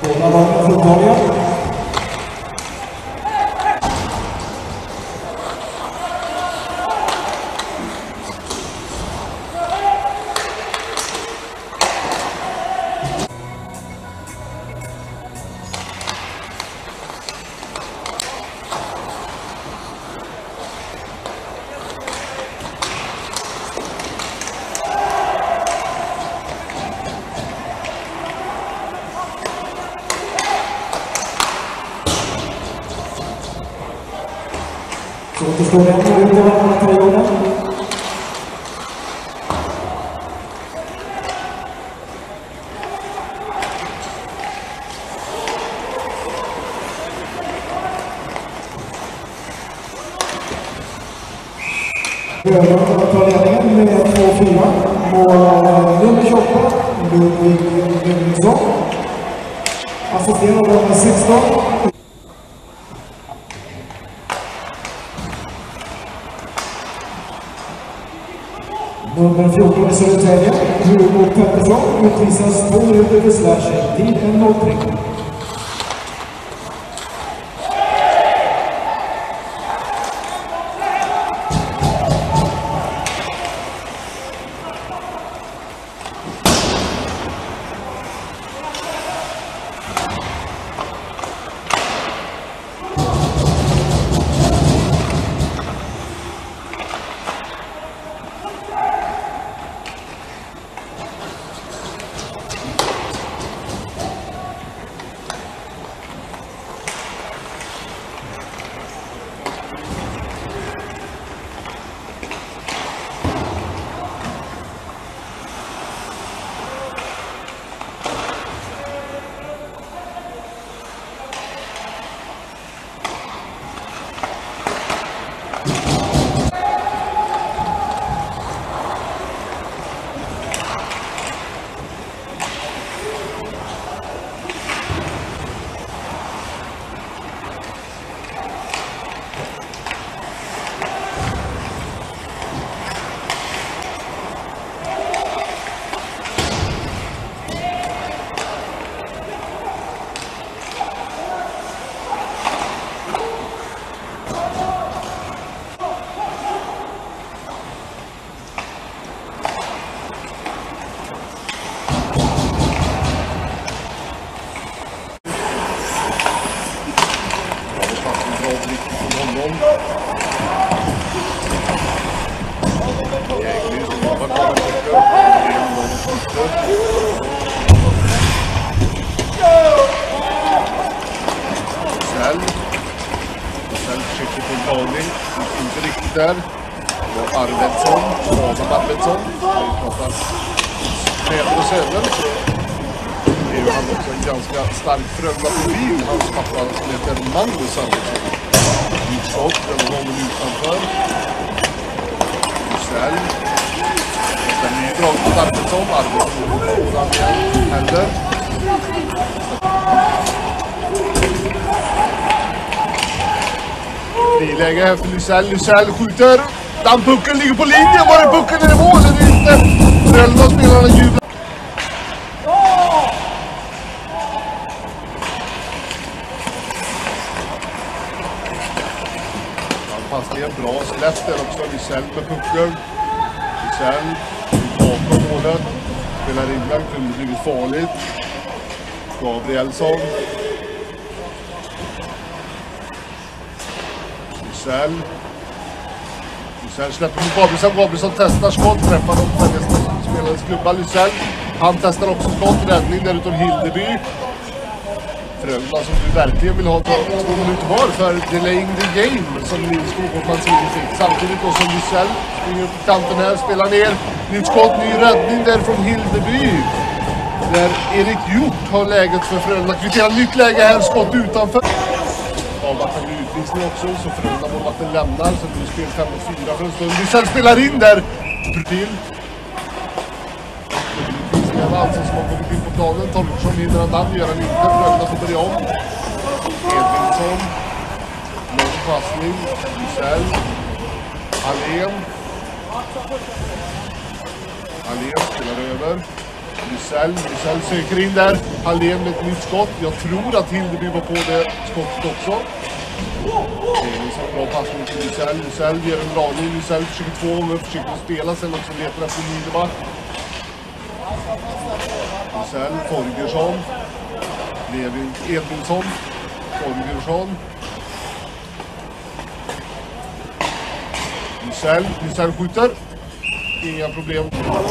Båda lagen fulltaliga. Så återstår det en minut i andra perioden. Bröderna tar ledningen med 2-4. Mål nummer 28, Ludvig Lundesson. Assisterad nummer 16. Nummer 14 i Södertälje, Hugo Pettersson, utvisas 2 minuter för slashing. Tid 1:03. Lysell försöker få dragning, inte riktigt där. Och Arvidsson, Adam Arvidsson, vi pratar Söder och Söder. Det är ju han också en ganska stark Frölunda-profil, hans pappa som heter Magnus Arvidsson. Utskott, den gången utanför. Lysell. Sen ny drag mot Arvidsson, Arvidsson igen, händer. Friläge här för Lysell. Lysell skjuter. Den pucken ligger på linjen. Var är pucken? Är det mål eller inte? Frölunda-spelarna jublar. Anpassningen bra. Släpp där också. Lysell med pucken. Lysell bakom målet. Spelar in den. Kunde blivit farligt. Gabrielsson. Lysell släpper mot Gabrielsson. Gabrielsson testar skott. Träffar de spelarens klubba. Lysell. Han testar också skott. Räddning där utom Hildeby. Frölunda som du verkligen vill ha 2 minuter var för delaying the game som Nils Skogårdsman fick. Samtidigt då som Lysell springer upp på kanten här. Spelar ner. Nytt skott. Ny räddning där från Hildeby. Där Erik Hjort har läget för Frölunda. Kvitterar nytt läge här. Skott utanför. Avvaktande utvisning också, så Frölunda målvakten lämnar, så det blir spel 5-4 för en stund. Lysell spelar in där, till. Utvisningen alltså som har kommit in på planen. Torgelsson hinner han namn, gör han inte. Frölunda får börja om. Edvinsson. Lång passning. Lysell. Allén spelar över. Lysell söker in där. Hallén med ett nytt skott. Jag tror att Hildeby var på det skottet också. Så bra passning till Lysell. Lysell ger en dragning. Lysell försöker 2 gånger, försöker att spela. Sen också letar efter Niederbach. Lysell, Torgersson. Edvinsson. Torgersson. Lysell skjuter. Inga problem.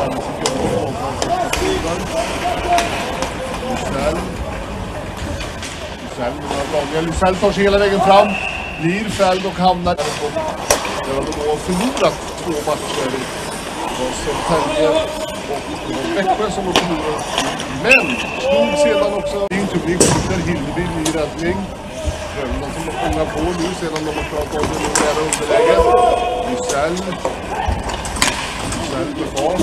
Lysell tar sig hela vägen fram. Blir fälld och hamnar. Där har de då förlorat 2 matcher. Det var Södertälje och Växjö som har förlorat. Men stod sedan också Hildeby skjuter. Hildeby i räddning. Frölunda som de fångar på nu sedan de har klarat av det nära underläge. Lysell med fart.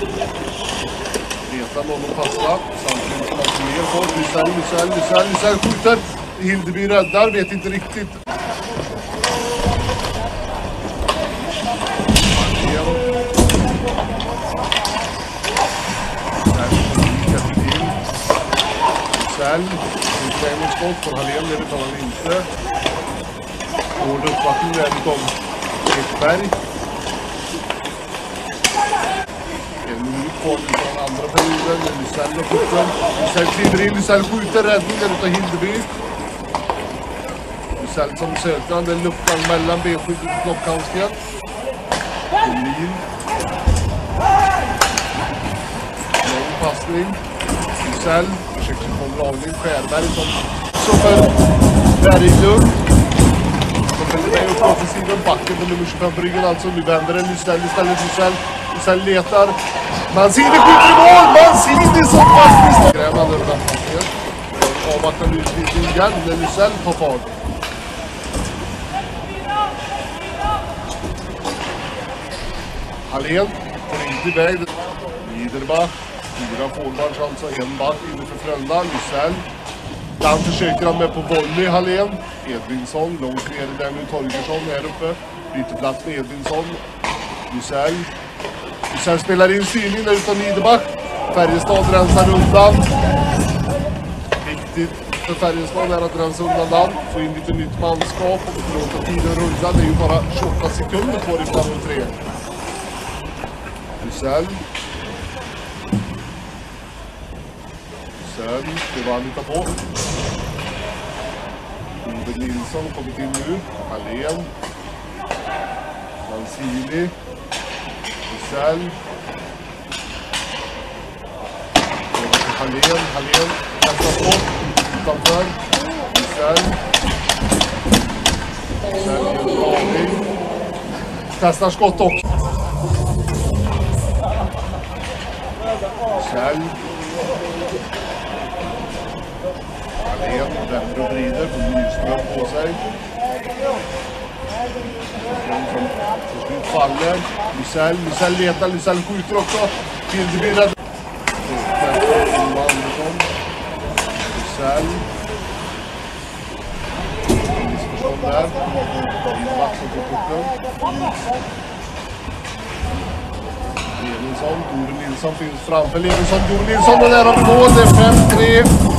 Letar någon att passa. Samtidigt som man mer folk. Lysell skjuter. Hildeby räddar, vet inte riktigt. Lysell. Utlägning skott från Hallén, det betalar han inte. Hård uppbackning där utav Ekberg. En minut kvar från andra perioden. Lysell och skjuter. Lysell kliver in, Lysell skjuter, räddning där utav Hildeby. Lysell som söker han, den luckan mellan benskyddet och knockhandsken. Lin. Lång passning. Lysell försöker få en dragning. Skärberg som för Berglund. Som följer med upp på offensiven. Backen på nummer 25 på ryggen. Alltså nu vänder den Lysell istället. Lysell letar. Mancini skjuter i mål! Mancini som fast i grävande över nattningen. Avvaktar nu utvisning igen när Lysell tar fart. Hallén får inte iväg. Niederbach. 4 forwards, alltså 1 back inne för Frölunda. Lysell. Dan försöker han med på volley, Hallén. Edvinsson, långt ner där nu. Torgersson här uppe. Byter plats med Edvinsson. Lysell spelar in styrning där utan Niederbach. Färjestad rensar undan. Viktigt för Färjestad är att rensa undan den. Få in lite nytt manskap och låta tiden rulla. Det är ju bara 28 sekunder kvar i fram 3. Lysell. Det var han hittar på. Ove Nilsson har kommit in nu. Hallén. Mancini. Lysell. Hallén. Kastar på. Utanför. Lysell. Kastar skott också. Lysell. Hallén vänder och vrider på Nyström på sig. Till slut faller. Lysell letar. Lysell skjuter också. Hildeby räddar. Lysell. Missförstånd där. Lindbach som får pucken. Levinsson. Tore Nilsson finns framför Levinsson. Tore Nilsson och där har vi mål. Det är 5-3.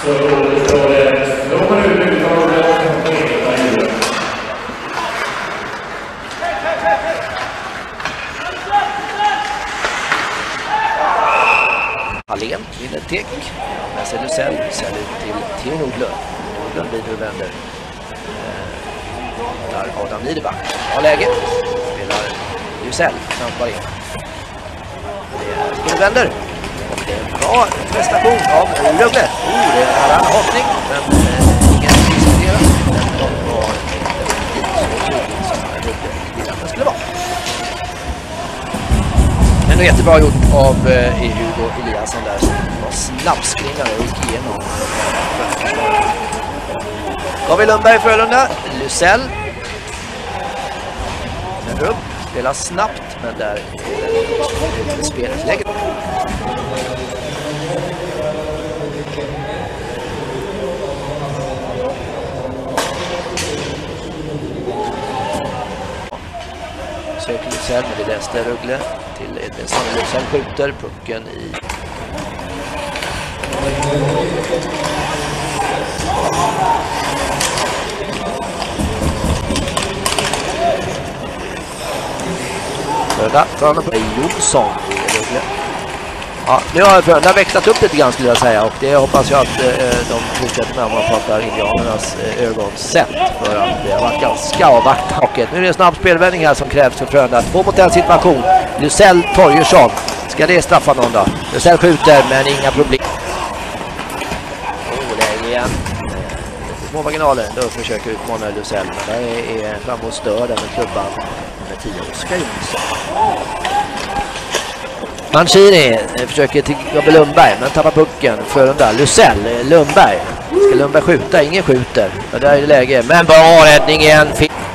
Alén vinner Tek. Med sig Lysell. Lysell ut till Theo Nordlund. Nordlund vidare vänder. Där Adam Niederbach har läge. Spelar Lysell. Trampar in. Det vänder. Och det är en bra prestation av Rögle. Det är en annan hoppning. Men ingen diskuterar. Den var inte så tydlig som Rögle ville att den skulle vara. Men det är jättebra gjort av Hugo Eliasson där som var snabbspringare och gick igenom. Gabriel Lundberg för Frölunda. Lysell. Men upp. Spelar snabbt men där är det spelläget. Söker Lysell med det läste Rögle till Edvinsson. Lysell skjuter pucken i Frölunda på Jonsson i Rögle. Ja, nu har Frölunda växlat upp lite grann skulle jag säga och det hoppas jag att de fortsätter med om man pratar indianernas ögonsätt för att det har varit ganska avvaktat. Nu är det en snabb spelvändning här som krävs för Frölunda. 2 mot 1 situation. Lysell Torgersson. Ska det straffa någon då? Lysell skjuter men inga problem. Läge igen. Små marginaler. Då försöker utmana Lysell men det är framåt störd med klubban. 10 Oskar Jonsson. Mancini försöker till Gabriel Lundberg men tappar pucken. Frölunda. Lysell. Lundberg. Ska Lundberg skjuta? Ingen skjuter. Ja, där är det läge. Men bra räddning igen.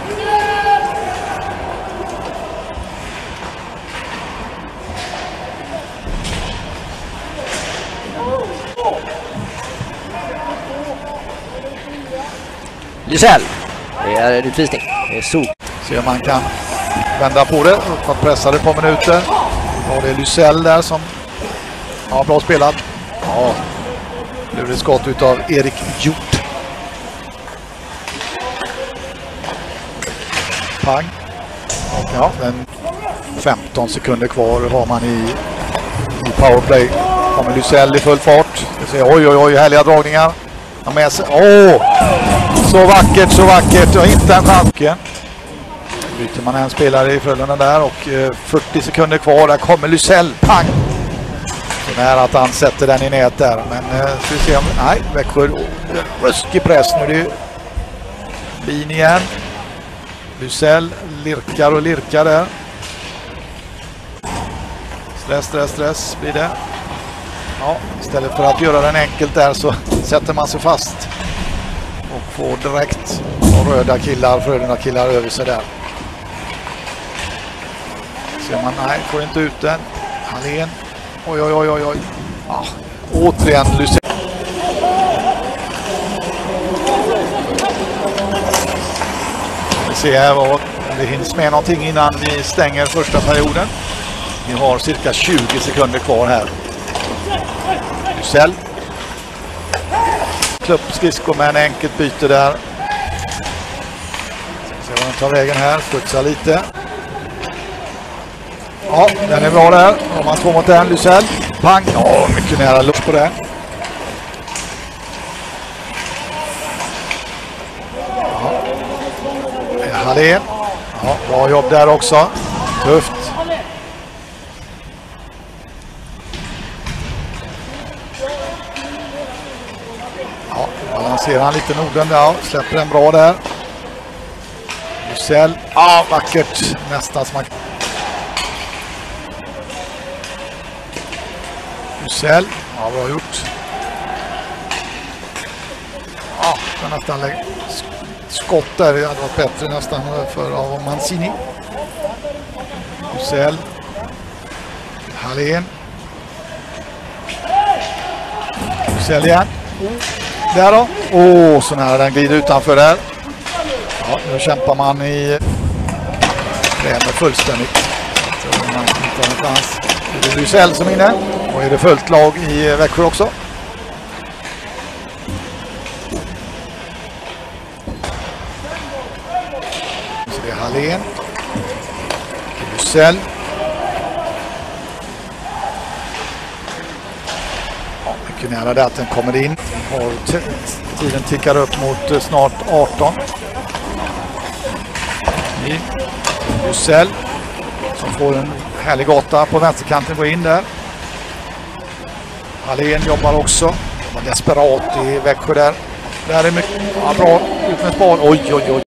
Lysell. Det är en utvisning. Det är så. Se om man kan vända på det. Uppåt pressade på minuter. Och det är Lysell där som har bra spelat. Ja, nu är det skott utav Erik Hjort. Pang. Och ja, men 15 sekunder kvar har man i powerplay. Kommer Lysell i full fart. Oj, härliga dragningar. Han med sig. Så vackert. Och inte en chans. Byter man en spelare i Frölunda där och 40 sekunder kvar. Där kommer Lysell. Pang! Så nära att han sätter den i nät där. Men ska vi se om... Nej, Växjö. Ruskig press. Nu är det bin igen. Lysell lirkar där. Stress blir det. Ja, istället för att göra den enkelt där så sätter man sig fast. Och får direkt röda killar över sig där. Ser man, nej, får inte ut den. Alén. Oj. Ja, återigen Lysell. Vi ser här vad det hinns med någonting innan vi stänger första perioden. Vi har cirka 20 sekunder kvar här. Lysell. Klubbskridskor med en enkelt byte där. Ska se vad den tar vägen här. Studsar lite. Ja, den är bra där. Om man 2 mot 1, Lysell. Pang. Ja, mycket nära luft på det. Ja. Hallén. Ja, bra jobb där också. Tufft. Ja, balanserar han lite Norden där. Släpper den bra där. Lysell. Ja, vackert. Nästan som man... Lysell. Ja, bra gjort. Ja, kan nästan lägga skott där. Det hade varit bättre nästan för av Mancini. Lysell. Hallén. Lysell igen. Där då. Så nära den glider utanför där. Ja, nu kämpar man i Bremer fullständigt. Så man inte har en chans. Det är Lysell som är inne. Och är det fullt lag i Växjö också. Det är Hallén. Lysell. Ja, mycket nära där att den kommer in. Tiden tickar upp mot snart 18. Lysell som får en härlig gata på vänsterkanten, går in där. Hallén jobbar också. De var desperat i Växjö där. Det här är mycket bra ut med ett boll. Oj, oj, oj.